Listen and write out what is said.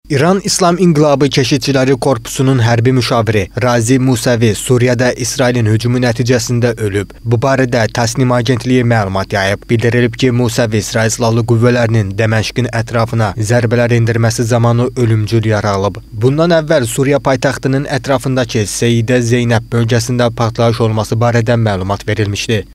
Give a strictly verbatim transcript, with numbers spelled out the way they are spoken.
İran İslam İnqilabı Keşikçiləri Korpusunun hərbi müşaviri Razi Musavi Suriyada İsrailin hücumu nəticəsində ölüb. Bu barədə Təsnim agentliyi məlumat yayıb. Bildirilib ki, Musavi İsrail Silahlı Qüvvələrinin Dəməşqin ətrafına zərbələr endirməsi zamanı ölümcül yara alıb. Bundan əvvəl Suriya paytaxtının ətrafındakı Seyidə Zeynəb bölgəsində partlayış olması barədə məlumat verilmişdi.